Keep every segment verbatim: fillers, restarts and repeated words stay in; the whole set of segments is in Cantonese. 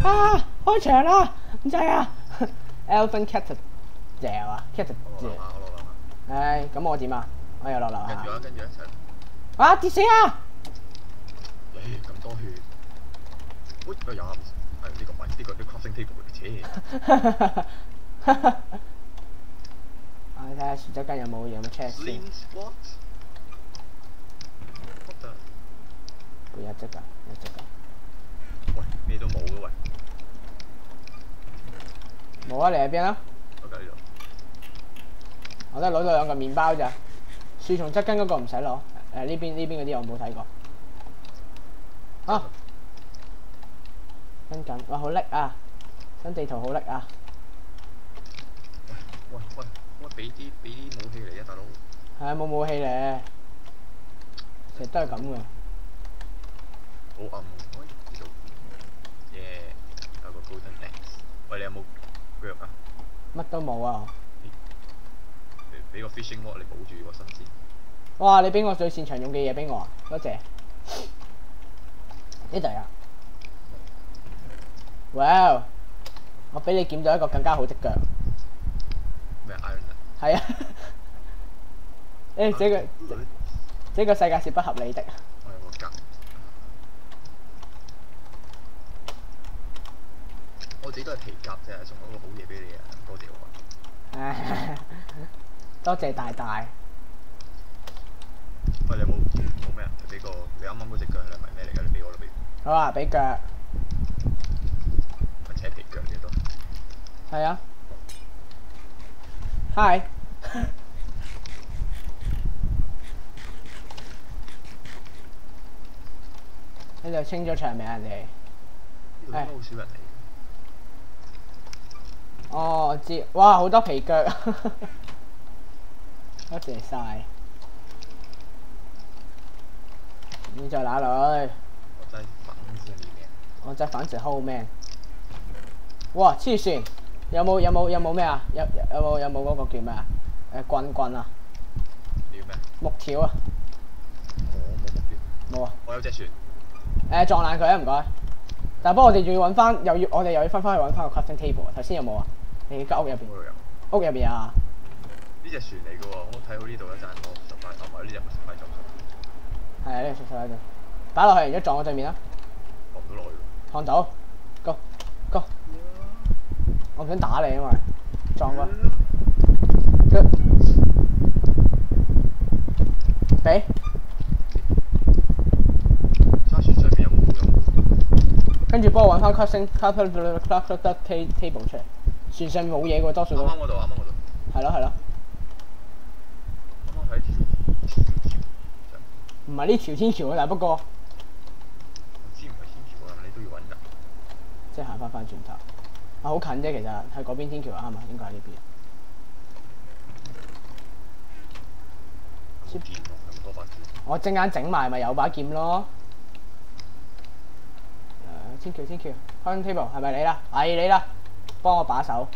啊！開場啦，唔制啊 ！Elephant cat 嚼啊 ，cat 嚼。 我落樓下，我落樓下。 唉，咁我點啊？我又落樓下。 跟住啊，跟住一齊。 啊！跌死啊！ 誒咁多血，喂，個有係呢個唔係呢個啲 crafting table 嘅車。 啊！你睇下樹側間有冇有冇 check 先。 What？ 佢一隻㗎，一隻㗎。 喂，咩都冇嘅喂。 冇啊！你喺邊啊？ 我喺呢度。 我都係攞到兩個麵包咋。樹叢側根嗰個唔使攞。誒呢邊呢邊嗰啲我冇睇過。啊！跟緊，哇好叻啊！新地圖好叻啊！ 喂喂喂，我俾啲俾啲武器嚟啊，大佬。 係啊，冇武器咧，成日都係咁嘅。 好暗，喂，呢度。耶，有個 golden axe。喂，你有冇腳啊？ 乜都冇啊！ 俾個 fishing rod 你保住個身先。 哇！你俾我最擅長用嘅嘢俾我啊！多謝。呢度啊！哇！我俾你撿到一個更加好的腳。 咩 iron 啊？ 係啊！誒，這個這個世界是不合理的。 我有個格。我自己都係皮夾啫，送咗個好嘢俾你啊！多謝我啊！ 多謝大大。 喂，你有冇冇咩啊？你俾個你啱啱嗰隻腳係咪咩嚟㗎？你俾我啦，俾。 好啊，俾腳。 咪扯皮腳嘅都。 係啊。Hi。呢度清咗場未啊？人哋。 呢度應該好少人嚟。 哦，我知。哇，好多皮腳。多謝晒。你在哪裏？ 我在房子裡面。 我在房子後面。哇！黐線，有冇有冇有冇咩啊？有有冇有冇嗰個叫咩啊？誒棍棍啊！ 你要咩？ 木條啊！ 我冇木條。 冇啊！ 我有隻船。 誒撞爛佢啊！唔該。但係不過我哋仲要揾翻，又要我哋又要翻返去揾翻個 crafting table 啊！頭先有冇啊？你間屋入邊？屋入邊啊！ 呢隻船嚟嘅喎，我睇好呢度一陣，我十塊，啊唔係呢隻唔係十塊撞咗。 係啊，呢隻十塊喺度，擺落去，然之後撞我對面啦。 撞唔到落去喎。 撞到 ，go go。我唔想打你，因為撞過。Good。俾。 沙船上面有冇有冇？ 跟住幫我揾翻 crafting crafting table 出嚟。船上面冇嘢嘅喎，多數都。 啱啱嗰度，啱啱嗰度。 係咯係咯。 啱啱喺條天橋上。 唔係呢條天橋啊，但不過。 我知唔係天橋啊，你都要揾㗎。 即係行翻翻轉頭。啊，好近啫，其實喺嗰邊天橋啱啊，應該喺呢邊。 劍喎，有咁多把劍。 我陣間整埋咪有把劍咯。誒，天橋天橋 ，crafting table 係咪你啦？係你啦，幫我把手。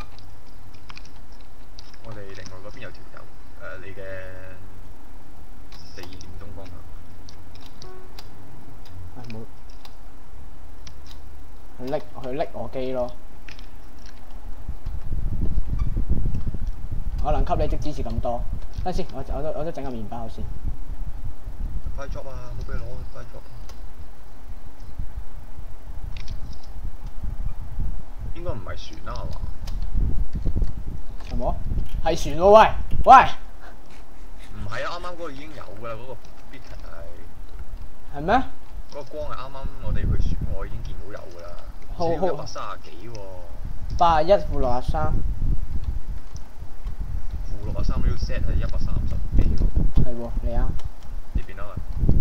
我哋另外嗰邊有條友，誒你嘅四點鐘方向。 係冇。去拎去拎我機咯。我能給你的支持咁多，等陣先，我我都我都整個麵包先。 快 job 啊！冇俾你攞，快 job。應該唔係船啦，係嘛？ 係冇？係船喎，喂喂！ 唔係啊，啱啱嗰個已經有㗎啦，嗰個 beacon 係。 係咩？ 嗰個光係啱啱我哋去船，我已經見到有㗎啦。 好好。 一百三十幾喎。 八十一負六十三。 負六十三呢個 set 係一百三十幾喎。 係喎，你啱。 呢邊啦。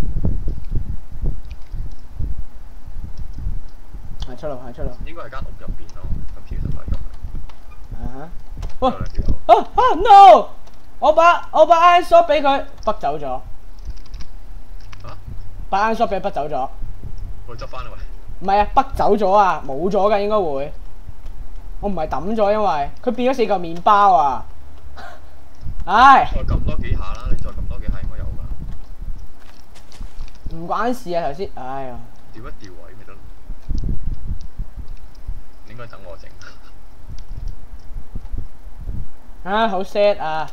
係出路，係出路。 應該係間屋入邊咯，今次其實快咗。 啊哈！哇！ 有兩條友。 啊啊 no！我把我把 iron sword 俾佢北走咗。 嚇？ 把 iron sword 俾佢北走咗。 我執翻啦喂。 唔係啊，北走咗啊，冇咗㗎應該會。我唔係抌咗，因為佢變咗四嚿麵包啊！唉。 再撳多幾下啦，你再撳多幾下應該有㗎。 唔關事啊，頭先，哎呀。 調一調位咪得咯。 該等我整。 啊，好 sad 啊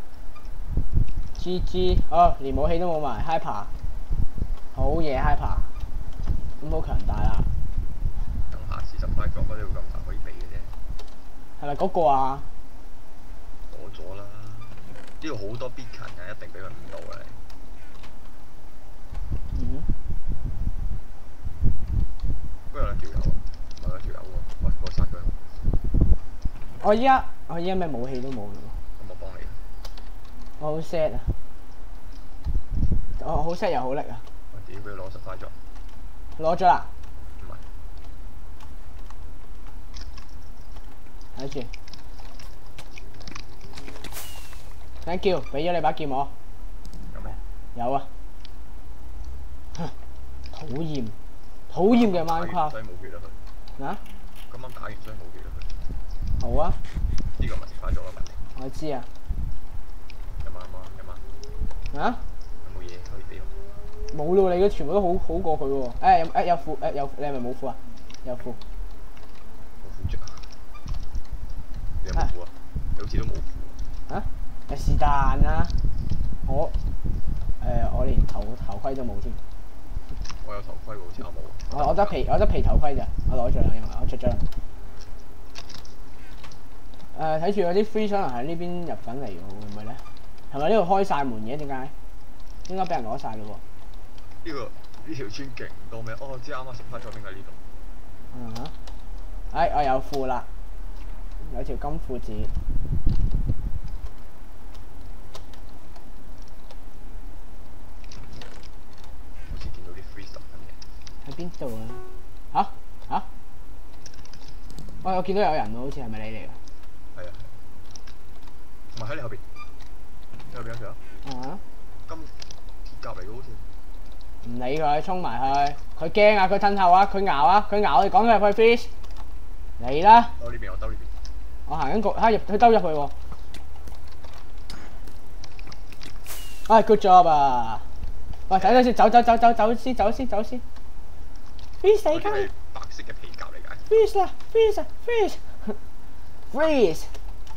！G G， 哦，連武器都冇埋 ，hyper， 好嘢 hyper， 咁好強大啊！ 等下次十塊作嗰啲會咁大可以俾嘅啫。 係咪嗰個啊？ 攞咗啦！呢度好多 beacon 嘅，一定俾佢誤導嘅。 嗯。 不過有兩條友啊，唔係兩條友喎，喂，我殺佢。 我依家我依家咩武器都冇咯。 咁我幫你。 我好 sad 啊！我好 sad 又好力啊！ 我屌俾佢攞十塊作。 攞咗啦！ 唔係。睇住。Thank you， 俾咗你把劍我。 有咩？ 有啊。哼，討厭，討厭嘅 Minecraft。 所以冇血啦佢。 啊？ 啱啱打完所以冇血啦佢。 好啊。 呢個咪食塊作啦，問你。 我知啊。 有冇有冇有冇？ 啊？ 有冇嘢可以俾我？ 冇咯，你嘅全部都好好過佢喎。誒有誒有褲誒有你係咪冇褲啊？有褲。 冇褲着啊！你有冇褲啊？你好似都冇褲。 啊？誒是但啦，我誒我連頭頭盔都冇添。 我有頭盔喎，好似我冇。 我我得皮我得皮頭盔咋，我攞咗啦，因為我出咗啦。誒睇住有啲 free 可能喺呢邊入緊嚟喎，會唔會咧？係咪呢度開晒門嘅？點解？應該俾人攞晒咯喎。 呢個呢條村勁多咩？哦，知啱啱食翻咗邊喺呢度。 嗯哼。誒我有褲啦，有條金褲子。 好似見到啲 free stuff 咁嘅。 喺邊度啊？嚇嚇！喂，我見到有人喎，好似係咪你嚟㗎？ 係啊係。唔係喺你後邊。你後邊有條啊？ 啊！ 金鐵甲嚟嘅好似。 唔理佢，衝埋去。佢驚啊！佢褪後啊！佢咬啊！佢咬你講佢入去 fish。嚟啦！ 兜呢邊，我兜呢邊。 我行緊個，嚇入佢兜入去喎。唉 ，good job 啊！喂，睇睇先，走走走走走先，走先走先。freeze 死雞！ 白色嘅皮甲嚟㗎。 freeze 啦 ，freeze 啊 ，freeze。freeze。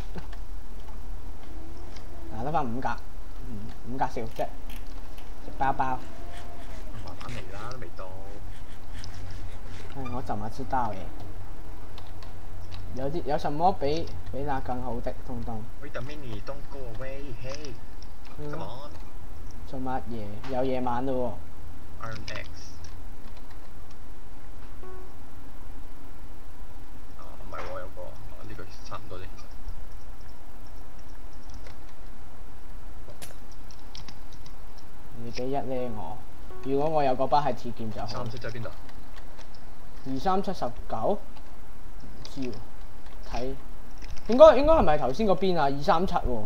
嗱，得翻五格，嗯，五格食肉啫，食包包。 慢慢嚟啦，都未到。 唉，我怎麼知道嘅？有啲有什麼比比那更好的東東？ Wait a minute, don't go away, hey. Come on. 做乜嘢？有夜晚咯喎。Iron X。啊，唔係喎，有個呢個差唔多啫，其實。 你俾一咧我，如果我有嗰把係鐵劍就好。 三七喺邊度？ 二三七十九，唔知喎，睇應該應該係咪頭先嗰邊啊？二三七喎。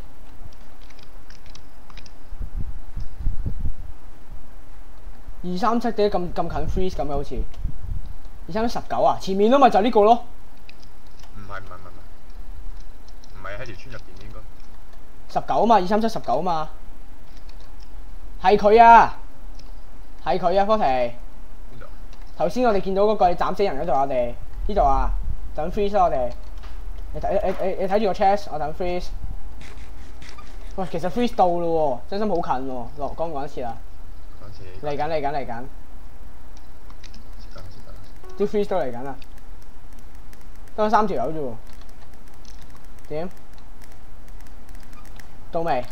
二三七點解咁咁近 freeze 咁嘅好似？二三七十九啊，前面咯咪就係呢個咯。 唔係唔係唔係唔係喺條村入邊應該。 十九啊嘛，二三七十九啊嘛。係佢啊，係佢啊，科皮。 邊度？ 頭先我哋見到嗰個你斬死人嗰度，我哋呢度啊，等 freeze 啦我哋。你睇你你你睇住個 chest， 我等 freeze。喂，其實 freeze 到咯喎，真心好近喎，落江嗰一次啊。嚟緊嚟緊嚟緊。啲 freeze 都嚟緊啦，得三條友啫喎。點？到未？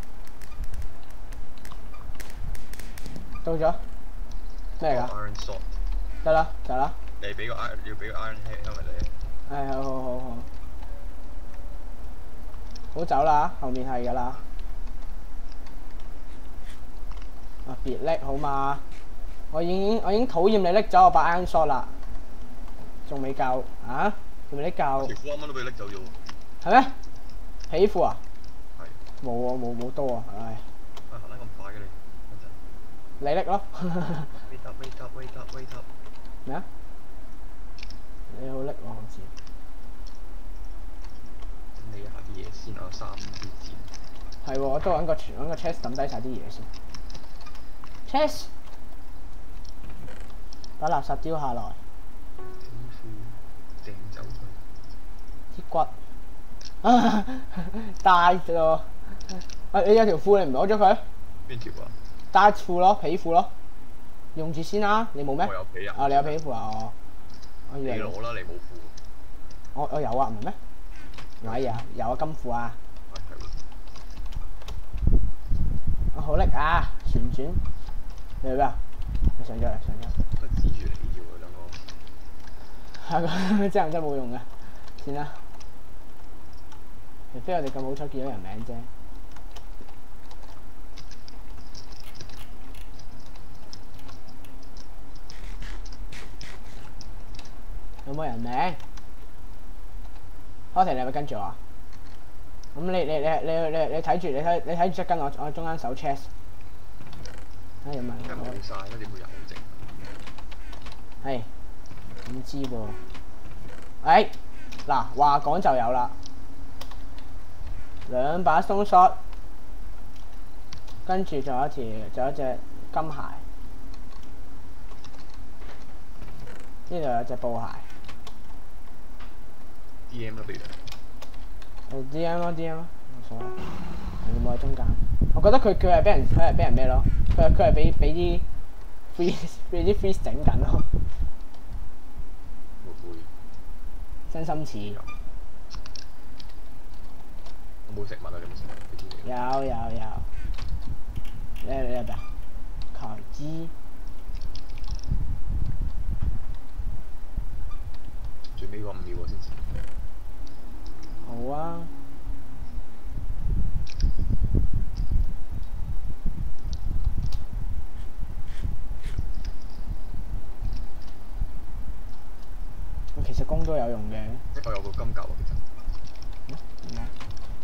到咗？咩嚟㗎？ Iron Sword。 得啦，就啦。 你俾個 iron 要俾個 iron helmet 你。 係好好好好。好走啦，後面係㗎啦。啊！別拎好嘛，我已經我已經討厭你拎咗我把 iron sword 啦，仲未夠啊？仲未拎夠？ 條褲啱啱都俾你拎走咗喎。 係咩？皮褲啊？ 係。 冇喎，冇冇刀啊！唉。 啊，行得咁快嘅你， 你拎咯。 Wait up, wait up, wait up, wait up。 咩啊？你好拎喎，好似。 整理一下啲嘢先，我有三支箭。 係喎，我都揾個揾個 chest 抌低晒啲嘢先。chest， 把垃圾丟下來。 天賦掟走帶咗。啊！你有條褲你唔攞咗佢？ 邊條啊？ 帶褲咯，皮褲咯，用住先啦。你冇咩？ 我有皮啊！ 啊，你有皮褲啊？我我以為你攞啦，你冇褲。 我我有啊，唔係咩？唔係啊，有啊金褲啊。 係係喎。 我好叻啊！旋轉，你去邊啊？你上咗嚟，上咗。 都指住你要啊兩個。 係個真人真冇用嘅，算啦。除非我哋咁好彩見到人名啫。有冇人名？開題你係咪跟住我啊？咁你你你你你你睇住你睇你睇住側跟我我中間手 chest。啊有冇人？ 而家冇晒，乜點會有剩？ 係唔知喎。誒嗱話講就有啦，兩把 stone shot，跟住仲有一條仲有一隻金鞋，呢度有隻布鞋。 D M 啦，不如。 誒 D M 咯 D M 咯，冇所謂。你冇喺中間。我覺得佢佢係俾人佢係俾人咩咯？佢係佢係俾俾啲 freeze 俾啲 freeze 整緊咯。 會唔會？ 真心似。 我冇食物啊！你冇食物？你知唔知？ 有有有。你你係咩啊？烤雞。 最尾嗰五秒我先知。 好啊。其實弓都有用嘅。 我有個金甲啊，其實。 嗯？點啊？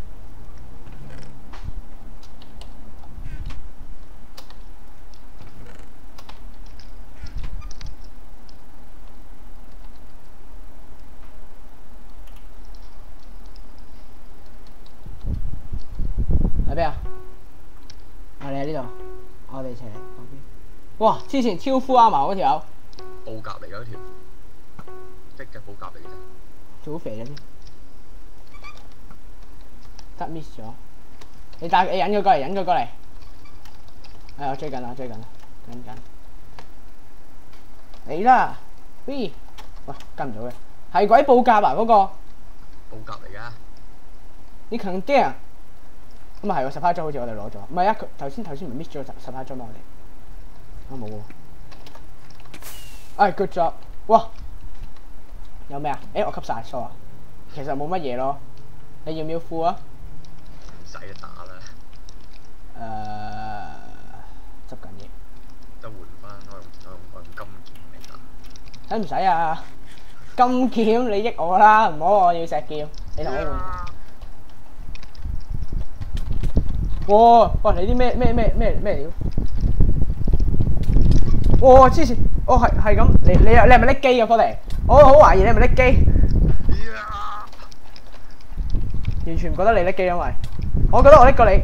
喺邊啊？我哋喺呢度，我哋斜嗰邊。哇！之前超 full armor嗰條友， 布甲嚟㗎嗰條，即嘅布甲嚟嘅啫。 做好肥嘅先，得 miss 咗。你帶你引佢過嚟，引佢過嚟。係我追緊啦，追緊啦，緊緊。嚟啦 ，three， 喂跟唔到嘅，係鬼布甲啊嗰個。 布甲嚟㗎。 你肯定啊？咁啊係喎，十趴裝好似我哋攞咗，唔係啊，佢頭先頭先唔係 miss 咗十十趴裝咩我哋？我冇喎。哎 good job， 哇！有咩啊？誒我吸晒 sorry，其實冇乜嘢咯。你要唔要褲啊？ 唔使打啦。 誒，執緊嘢。 得換翻，我用我用我用金劍嚟打。 使唔使啊？金劍你益我啦，唔好我要石劍，你同我換。哇！喂，你啲咩咩咩咩咩料？哇！之前，哦係係咁，你你你係咪拎機啊？科尼，我好懷疑你係咪拎機。完全唔覺得你拎機，因為我覺得我拎過你。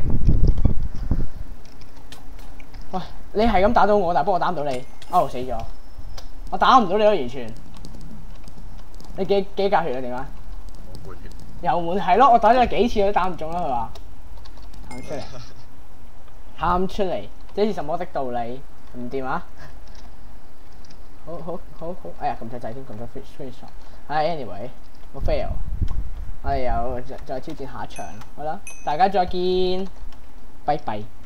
喂，你係咁打到我，但係不過我打唔到你，哦死咗，我打唔到你咯，完全。你幾幾格血啊？點解？ 我滿血。 又滿係咯，我打咗你幾次都打唔中啦，佢話。喊出嚟，喊出嚟，這是什麼的道理？唔掂啊！好好好好，哎呀，撳錯掣添，撳錯 screen shot。唉 ，anyway，我 fail。我哋又再再挑戰下一場，好啦，大家再見，拜拜。